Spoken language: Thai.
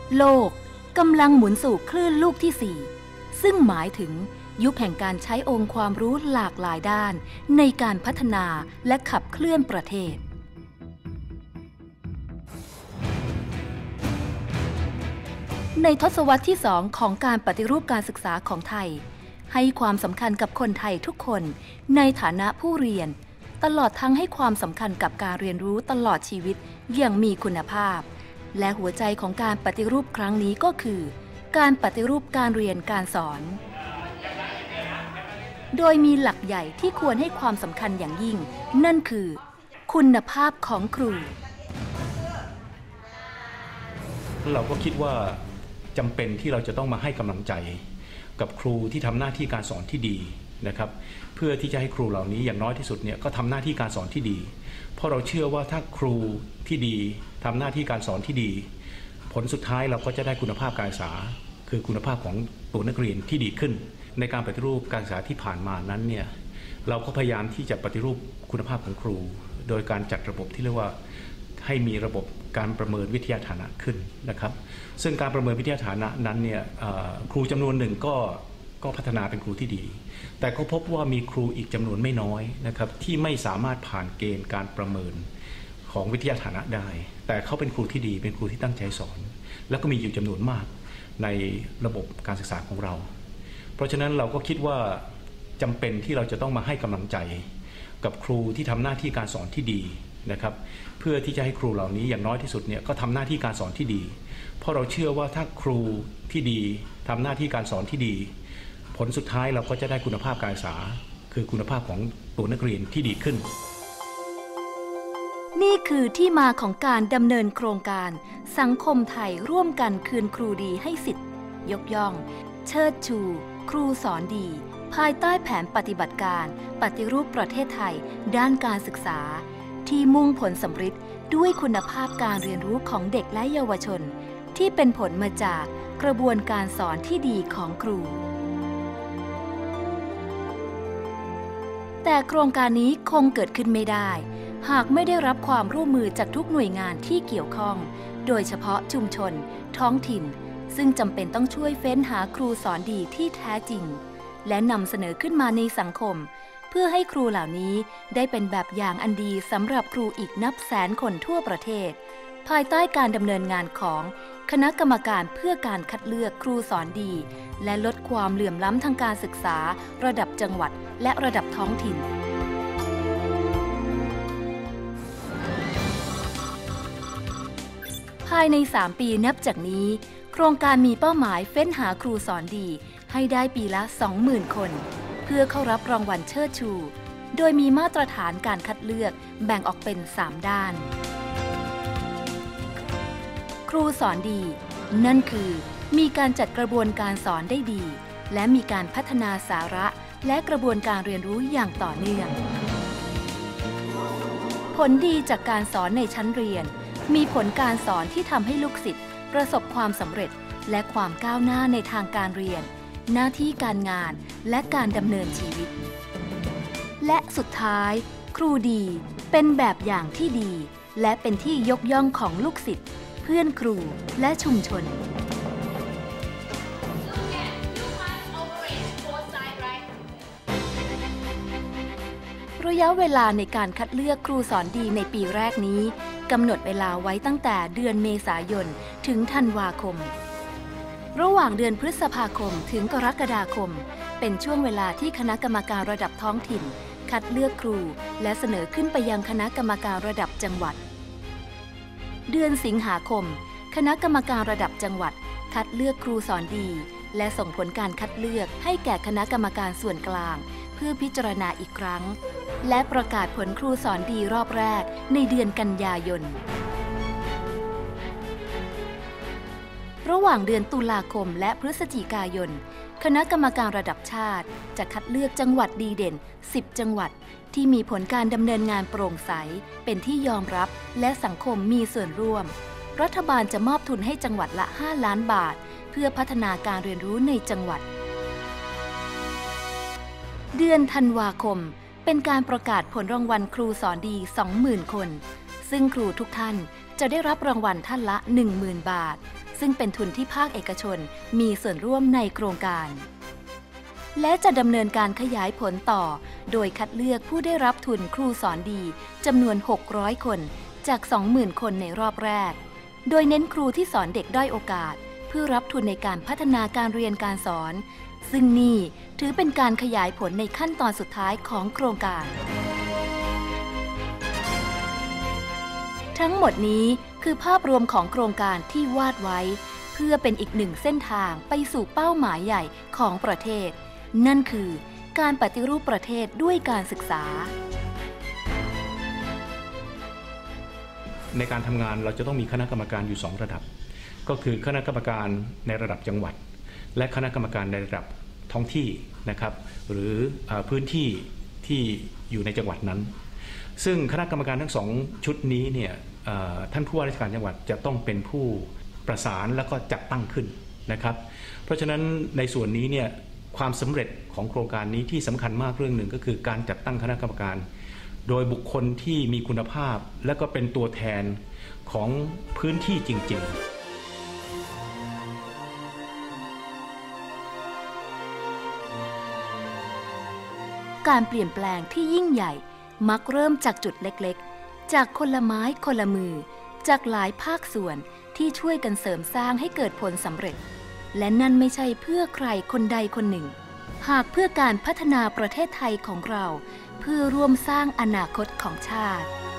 โลกกำลังหมุนสู่คลื่นลูกที่ 4ซึ่งหมายถึงยุคแห่งการใช้องค์ความรู้หลากหลายด้านในการพัฒนาและขับเคลื่อนประเทศในทศวรรษที่ 2ของการปฏิรูปการศึกษาของไทยให้ความสำคัญกับคนไทยทุกคนในฐานะผู้เรียนตลอดทั้งให้ความสำคัญกับการเรียนรู้ตลอดชีวิตอย่างมีคุณภาพและหัวใจของการปฏิรูปครั้งนี้ก็คือการปฏิรูปการเรียนการสอนโดยมีหลักใหญ่ที่ควรให้ความสำคัญอย่างยิ่งนั่นคือคุณภาพของครูเราก็คิดว่าจำเป็นที่เราจะต้องมาให้กำลังใจกับครูที่ทำหน้าที่การสอนที่ดีนะครับเพื่อที่จะให้ครูเหล่านี้อย่างน้อยที่สุดเนี่ยก็ทำหน้าที่การสอนที่ดีเพราะเราเชื่อว่าถ้าครูที่ดีทำหน้าที่การสอนที่ดีผลสุดท้ายเราก็จะได้คุณภาพการศึกษาคือคุณภาพของตัวนักเรียนที่ดีขึ้นในการปฏิรูปการศึกษาที่ผ่านมานั้นเนี่ยเราก็พยายามที่จะปฏิรูปคุณภาพของครูโดยการจัดระบบที่เรียกว่าให้มีระบบการประเมินวิทยาฐานะขึ้นนะครับซึ่งการประเมินวิทยาฐานะนั้นเนี่ยครูจำนวนหนึ่งก็พัฒนาเป็นครูที่ดีแต่ก็พบว่ามีครูอีกจำนวนไม่น้อยนะครับที่ไม่สามารถผ่านเกณฑ์การประเมินของวิทยาฐานะได้แต่เขาเป็นครูที่ดีเป็นครูที่ตั้งใจสอนแล้วก็มีอยู่จำนวนมากในระบบการศึกษาของเราเพราะฉะนั้นเราก็คิดว่าจำเป็นที่เราจะต้องมาให้กำลังใจกับครูที่ทำหน้าที่การสอนที่ดีนะครับเพื่อที่จะให้ครูเหล่านี้อย่างน้อยที่สุดเนี่ยก็ทำหน้าที่การสอนที่ดีเพราะเราเชื่อว่าถ้าครูที่ดีทำหน้าที่การสอนที่ดีผลสุดท้ายเราก็จะได้คุณภาพการศึกษาคือคุณภาพของตัวนักเรียนที่ดีขึ้นนี่คือที่มาของการดำเนินโครงการสังคมไทยร่วมกันคืนครูดีให้สิทธิ์ยกย่องเชิดชูครูสอนดีภายใต้แผนปฏิบัติการปฏิรูปประเทศไทยด้านการศึกษาที่มุ่งผลสำเร็จด้วยคุณภาพการเรียนรู้ของเด็กและเยาวชนที่เป็นผลมาจากกระบวนการสอนที่ดีของครูแต่โครงการนี้คงเกิดขึ้นไม่ได้หากไม่ได้รับความร่วมมือจากทุกหน่วยงานที่เกี่ยวข้องโดยเฉพาะชุมชนท้องถิ่นซึ่งจำเป็นต้องช่วยเฟ้นหาครูสอนดีที่แท้จริงและนำเสนอขึ้นมาในสังคมเพื่อให้ครูเหล่านี้ได้เป็นแบบอย่างอันดีสำหรับครูอีกนับแสนคนทั่วประเทศภายใต้การดำเนินงานของคณะกรรมการเพื่อการคัดเลือกครูสอนดีและลดความเหลื่อมล้ำทางการศึกษาระดับจังหวัดและระดับท้องถิ่นภายใน3 ปีนับจากนี้โครงการมีเป้าหมายเฟ้นหาครูสอนดีให้ได้ปีละ 20,000 คนเพื่อเข้ารับรางวัลเชิดชูโดยมีมาตรฐานการคัดเลือกแบ่งออกเป็น3 ด้านครูสอนดีนั่นคือมีการจัดกระบวนการสอนได้ดีและมีการพัฒนาสาระและกระบวนการเรียนรู้อย่างต่อเนื่องผลดีจากการสอนในชั้นเรียนมีผลการสอนที่ทำให้ลูกศิษย์ประสบความสำเร็จและความก้าวหน้าในทางการเรียนหน้าที่การงานและการดำเนินชีวิตและสุดท้ายครูดีเป็นแบบอย่างที่ดีและเป็นที่ยกย่องของลูกศิษย์เพื่อนครูและชุมชนระยะเวลาในการคัดเลือกครูสอนดีในปีแรกนี้กำหนดเวลาไว้ตั้งแต่เดือนเมษายนถึงธันวาคมระหว่างเดือนพฤษภาคมถึงกรกฎาคมเป็นช่วงเวลาที่คณะกรรมการระดับท้องถิ่นคัดเลือกครูและเสนอขึ้นไปยังคณะกรรมการระดับจังหวัดเดือนสิงหาคมคณะกรรมการระดับจังหวัดคัดเลือกครูสอนดีและส่งผลการคัดเลือกให้แก่คณะกรรมการส่วนกลางเพื่อพิจารณาอีกครั้งและประกาศผลครูสอนดีรอบแรกในเดือนกันยายนระหว่างเดือนตุลาคมและพฤศจิกายนคณะกรรมการระดับชาติจะคัดเลือกจังหวัดดีเด่น10 จังหวัดที่มีผลการดำเนินงานโปร่งใสเป็นที่ยอมรับและสังคมมีส่วนร่วมรัฐบาลจะมอบทุนให้จังหวัดละ5 ล้านบาทเพื่อพัฒนาการเรียนรู้ในจังหวัดเดือนธันวาคมเป็นการประกาศผลรางวัลครูสอนดี 20,000 คนซึ่งครูทุกท่านจะได้รับรางวัลท่านละ 10,000 บาทซึ่งเป็นทุนที่ภาคเอกชนมีส่วนร่วมในโครงการและจะดำเนินการขยายผลต่อโดยคัดเลือกผู้ได้รับทุนครูสอนดีจำนวน600คนจาก 20,000 คนในรอบแรกโดยเน้นครูที่สอนเด็กด้อยโอกาสเพื่อรับทุนในการพัฒนาการเรียนการสอนซึ่งนี่ถือเป็นการขยายผลในขั้นตอนสุดท้ายของโครงการทั้งหมดนี้คือภาพรวมของโครงการที่วาดไว้เพื่อเป็นอีกหนึ่งเส้นทางไปสู่เป้าหมายใหญ่ของประเทศนั่นคือการปฏิรูปประเทศด้วยการศึกษาในการทำงานเราจะต้องมีคณะกรรมการอยู่2ระดับก็คือคณะกรรมการในระดับจังหวัดและคณะกรรมการในระดับท้องที่นะครับหรือพื้นที่ที่อยู่ในจังหวัดนั้นซึ่งคณะกรรมการทั้ง2ชุดนี้เนี่ยท่านผู้ว่าราชการจังหวัดจะต้องเป็นผู้ประสานแล้วก็จัดตั้งขึ้นนะครับเพราะฉะนั้นในส่วนนี้เนี่ยความสำเร็จของโครงการนี้ที่สำคัญมากเรื่องหนึ่งก็คือการจัดตั้งคณะกรรมการโดยบุคคลที่มีคุณภาพและก็เป็นตัวแทนของพื้นที่จริงๆการเปลี่ยนแปลงที่ยิ่งใหญ่มักเริ่มจากจุดเล็กๆจากคนละไม้คนละมือจากหลายภาคส่วนที่ช่วยกันเสริมสร้างให้เกิดผลสำเร็จและนั่นไม่ใช่เพื่อใครคนใดคนหนึ่งหากเพื่อการพัฒนาประเทศไทยของเราเพื่อร่วมสร้างอนาคตของชาติ